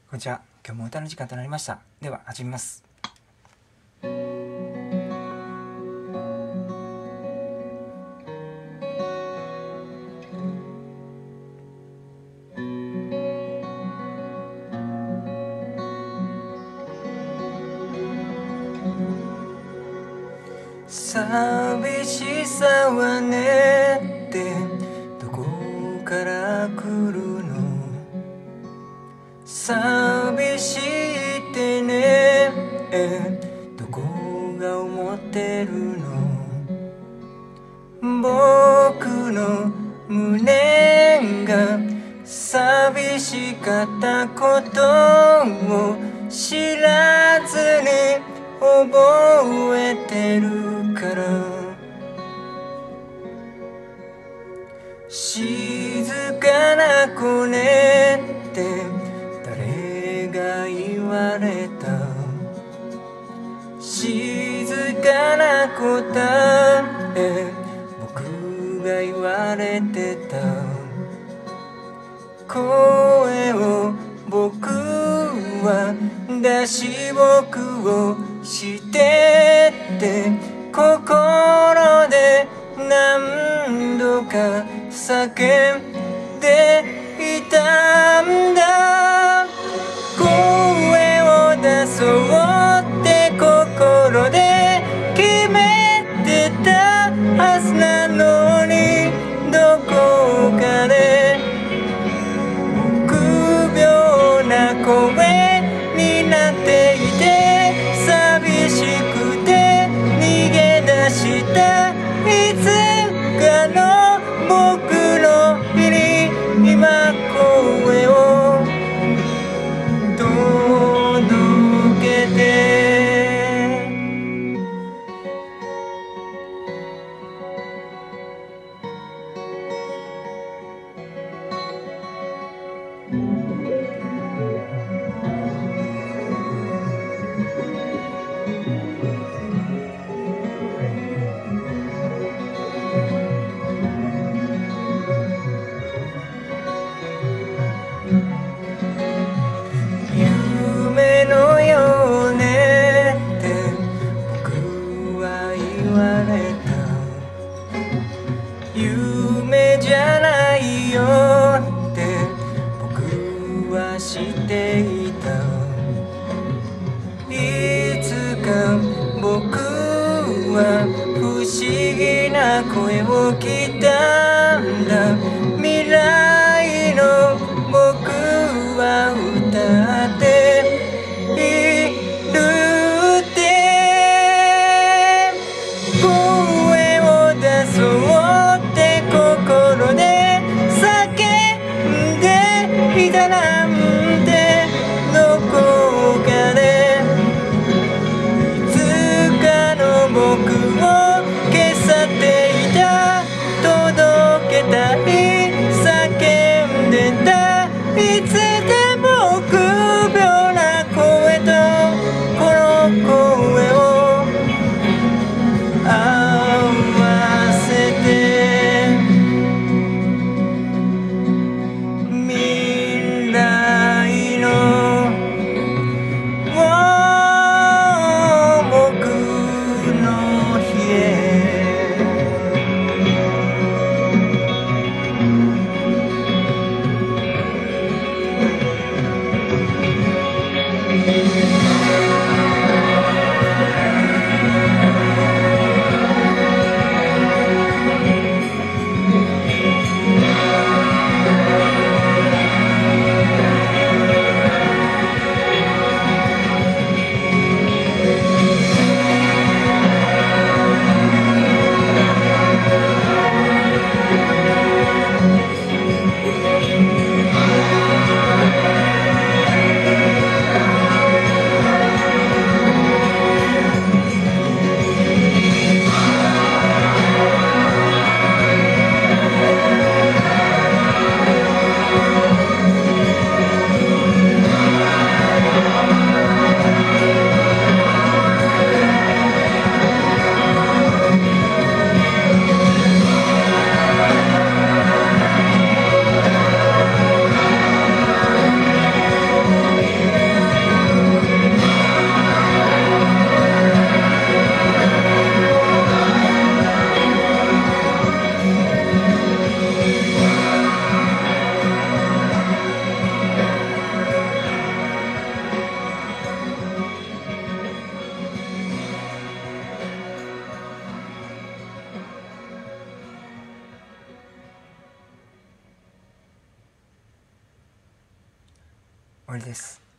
こんにちは。今日も歌の時間となりました。では始めます。寂しさはねってどこから来るの？寂しいってねどこが思ってるの？僕の胸が寂しかったことを知らずに覚えてるから、静かな子ねって誰が言われた？静かな子だ僕が言われてた。声を僕は出し僕をしてって心で何度か叫んでいたんだ。声を出そうって心で決めてたはずなのに、どこかで臆病な声になっていて、寂しくて逃げ出したいつかの僕の日に今声を届けて。夢のよねって僕は言われた。夢じゃないよって僕は知っていた。いつか僕は不思議な声を聞いたんだ。未来の僕は歌っているって。声を出そうって心で叫んでいたなんて、どこかでいつかの僕を消さっていた。届けたいわりです。